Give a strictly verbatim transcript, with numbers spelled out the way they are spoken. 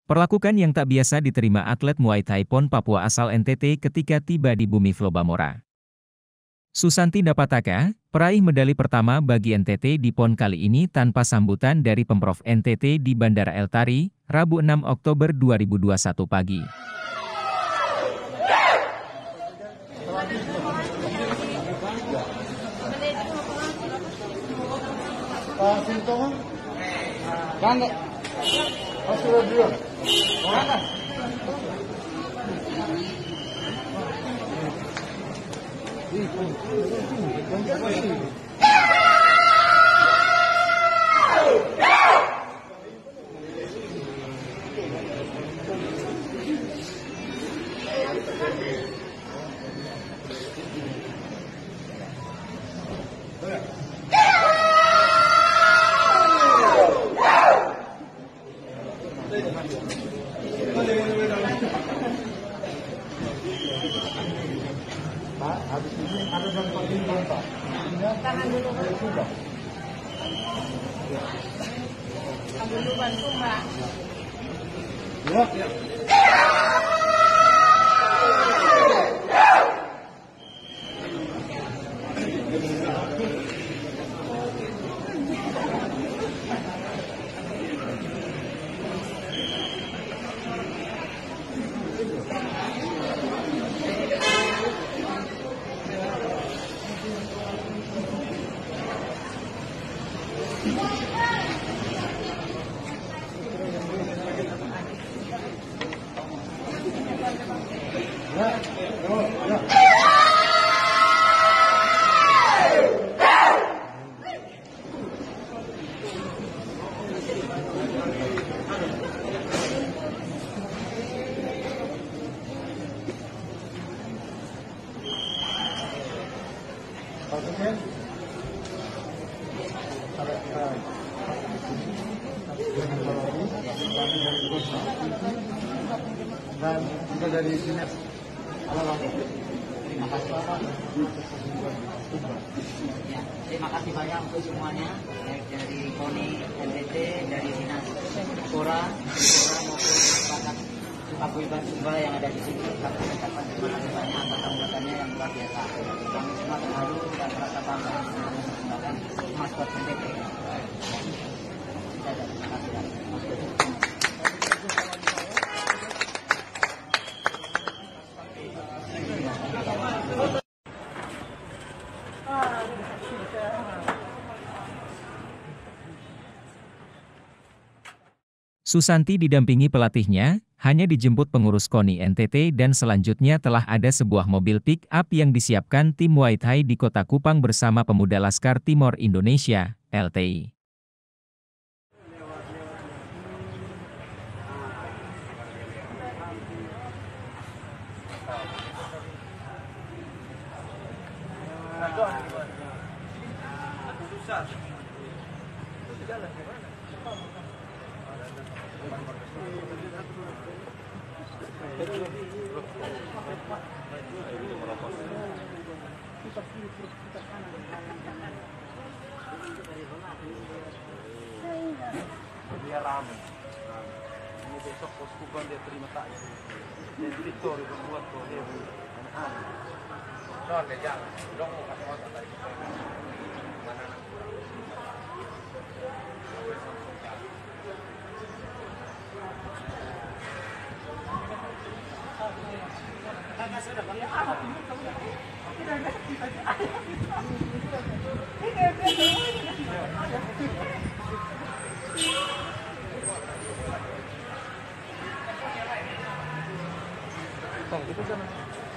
Perlakukan yang tak biasa diterima atlet Muay Thai PON Papua asal N T T ketika tiba di bumi Flobamora. Susanti Dapataka, peraih medali pertama bagi N T T di PON kali ini tanpa sambutan dari Pemprov N T T di Bandara El Tari, Rabu enam Oktober dua ribu dua puluh satu pagi. Pak, habis ini ada yang paling Pak. Tahan dulu, Pak. Tahan dulu bantu, Pak. Ya, ya. Dan juga dari sini. Terima kasih Bapak. Ya, terima kasih banyak untuk semuanya, baik dari KONI, N T T, dari Dinas Pora, maupun Paguyuban Sumba yang ada di sini. Kami ucapkan terima kasih banyak atas sambutannya yang luar biasa. Kami semua terharu dan merasa bangga dengan menggunakan maskot N T T. Terima kasih. Susanti didampingi pelatihnya, hanya dijemput pengurus KONI N T T dan selanjutnya telah ada sebuah mobil pick-up yang disiapkan tim Muay Thai di Kota Kupang bersama Pemuda Laskar Timor Indonesia, L T I. Dia ramai. Ini besok pos Kupang dia terima takjil. Dan Victoria berbuat tuh dia anak-anak. Soal dia jalan, dong mau kasih otak dari kita. Mana anak kurang. Tong, itu sana.